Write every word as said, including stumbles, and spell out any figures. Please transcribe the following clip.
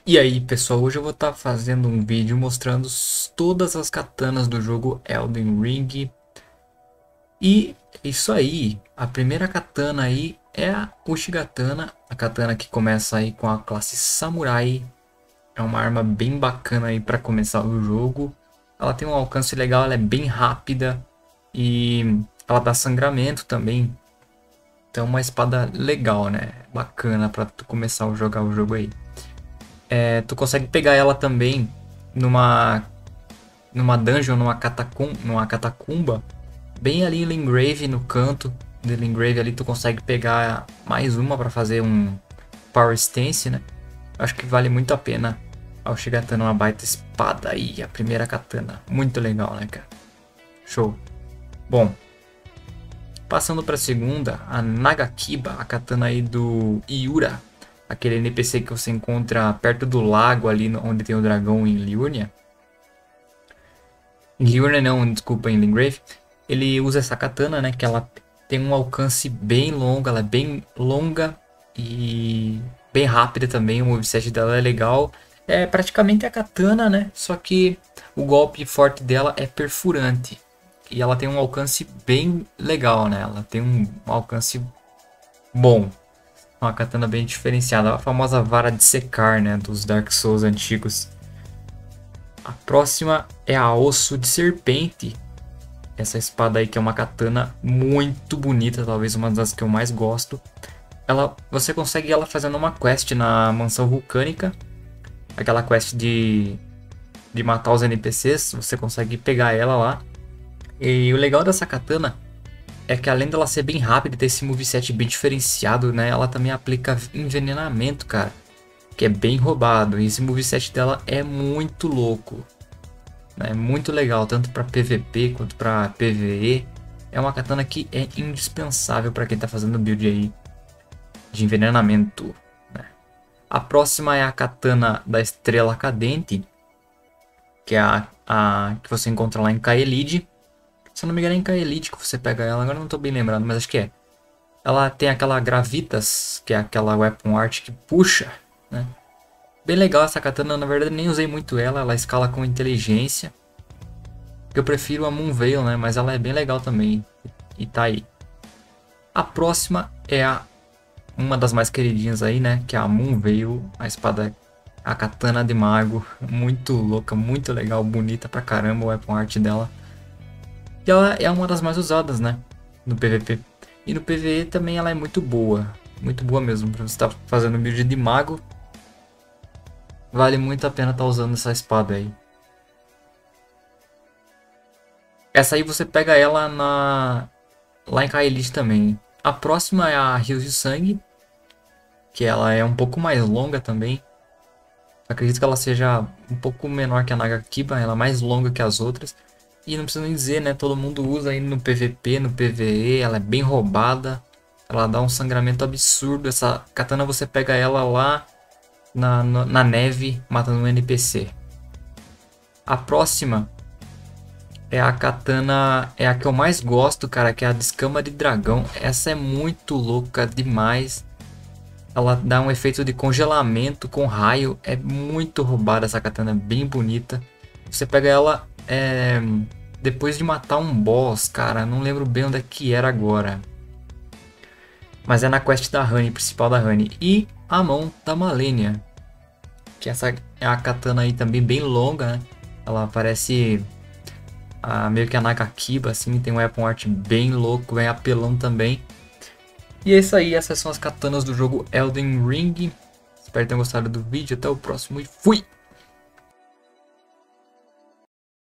E aí pessoal, hoje eu vou estar fazendo um vídeo mostrando s- todas as katanas do jogo Elden Ring. E é isso aí, a primeira katana aí é a Uchigatana, a katana que começa aí com a classe Samurai. É uma arma bem bacana aí para começar o jogo. Ela tem um alcance legal, ela é bem rápida e ela dá sangramento também. Então é uma espada legal, né? Bacana para tu começar a jogar o jogo aí. É, tu consegue pegar ela também numa numa dungeon, numa, catacum, numa catacumba, bem ali em Lingrave, no canto de Lingrave ali tu consegue pegar mais uma para fazer um Power Stance, né? Acho que vale muito a pena ao chegar tendo uma baita espada aí, a primeira katana. Muito legal, né, cara? Show. Bom, passando para a segunda, a Nagakiba, a katana aí do Iura, aquele N P C que você encontra perto do lago ali onde tem o dragão em Liurnia. Em Liurnia não, desculpa, em Lingrave. Ele usa essa katana, né, que ela tem um alcance bem longo, ela é bem longa e bem rápida também, o moveset dela é legal. É praticamente a katana, né, só que o golpe forte dela é perfurante. E ela tem um alcance bem legal, né, ela tem um alcance bom. Uma katana bem diferenciada, a famosa vara de secar, né, dos Dark Souls antigos. A próxima é a Osso de Serpente. Essa espada aí que é uma katana muito bonita, talvez uma das que eu mais gosto. Ela, você consegue ela fazendo uma quest na mansão vulcânica. Aquela quest de, de matar os N P Cs, você consegue pegar ela lá. E o legal dessa katana é que além dela ser bem rápida e ter esse moveset bem diferenciado, né, ela também aplica envenenamento, cara, que é bem roubado. E esse moveset dela é muito louco. É muito legal, tanto para P V P quanto para P V E. É uma katana que é indispensável para quem está fazendo build aí de envenenamento, né? A próxima é a katana da Estrela Cadente, que é a, a que você encontra lá em Kaelid. Se eu não me engano é em Kaelid que você pega ela, agora não estou bem lembrado, mas acho que é. Ela tem aquela Gravitas, que é aquela weapon art que puxa, né? Bem legal essa katana, na verdade nem usei muito ela, ela escala com inteligência. Eu prefiro a Moonveil, né? Mas ela é bem legal também. E tá aí. A próxima é a uma das mais queridinhas aí, né? Que é a Moonveil, a espada, a katana de mago. Muito louca, muito legal, bonita pra caramba o weapon art dela. E ela é uma das mais usadas, né? No P V P. E no P V E também ela é muito boa. Muito boa mesmo. Pra você estar fazendo build de mago, vale muito a pena estar usando essa espada aí. Essa aí você pega ela na lá em Kaelid também. A próxima é a Rios de Sangue, que ela é um pouco mais longa também. Acredito que ela seja um pouco menor que a Nagakiba, ela é mais longa que as outras. E não precisa nem dizer, né? Todo mundo usa aí no P V P, no P V E, ela é bem roubada. Ela dá um sangramento absurdo. Essa katana você pega ela lá na, na, na neve, matando um N P C. A próxima é a katana, é a que eu mais gosto, cara, que é a de escama de dragão. Essa é muito louca demais. Ela dá um efeito de congelamento com raio. É muito roubada essa katana, bem bonita. Você pega ela é, depois de matar um boss, cara. Não lembro bem onde é que era agora. Mas é na quest da Honey, principal da Honey. E a mão da Malenia. Que essa é a katana aí também bem longa, né? Ela parece... Ah, meio que a Nagakiba, assim, tem um weapon art bem louco, bem apelão também. E é isso aí, essas são as katanas do jogo Elden Ring. Espero que tenham gostado do vídeo, até o próximo e fui!